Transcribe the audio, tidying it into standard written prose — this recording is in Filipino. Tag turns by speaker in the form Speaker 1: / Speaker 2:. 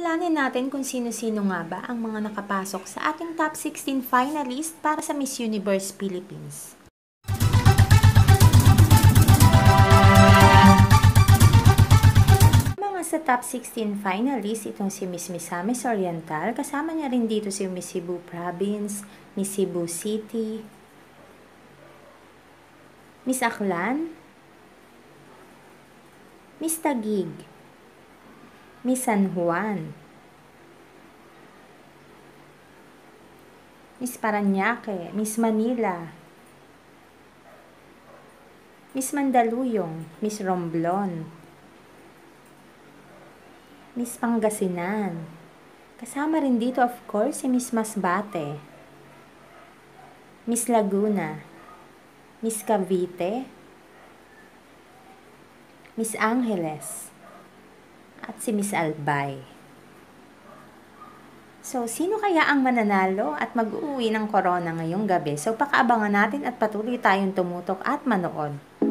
Speaker 1: Kilalanin natin kung sino-sino nga ba ang mga nakapasok sa ating top 16 finalist para sa Miss Universe Philippines. Mga sa top 16 finalist, itong si Miss MISAMIS Oriental, kasama niya rin dito si Miss Cebu Province, Miss Cebu City, Miss AKLAN, Miss Taguig, Miss San Juan, Miss Parañaque, Miss Manila, Miss Mandaluyong, Miss Romblon, Miss Pangasinan. Kasama rin dito of course si Miss MASBATE, Miss Laguna, Miss CAVITE, Miss Angeles, at si Miss ALBAY. So, sino kaya ang mananalo at mag-uwi ng corona ngayong gabi? So, pakaabangan natin at patuloy tayong tumutok at manood.